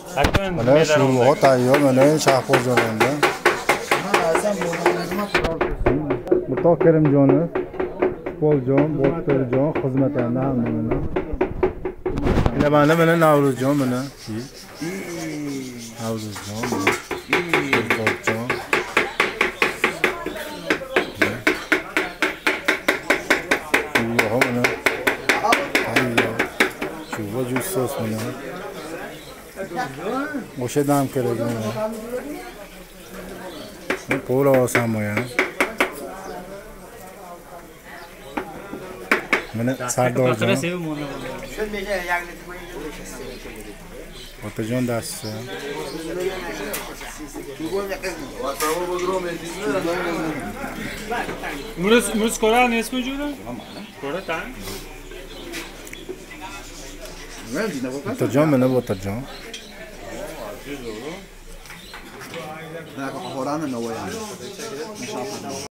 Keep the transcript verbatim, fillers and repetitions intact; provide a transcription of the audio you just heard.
Mana sho'rva tayyor, mana Shahbozjonda. Mutoq Karimjonov, Poljon, Botirjon xizmatlarida hammani. Mana mana mana Navruzjon mana. Navruzjon. Poljon. Yo'q mana. Tayyor. Sho'rva jus sos mana. O'shadan ham kerak mana. Po'la olsam ya. Mana Sardorjon. Otajon dasti. Muz muz ko'ra nesi موجوده؟ ko'ra tan. Otajon mana bu Otajon. هناك قرآن نويان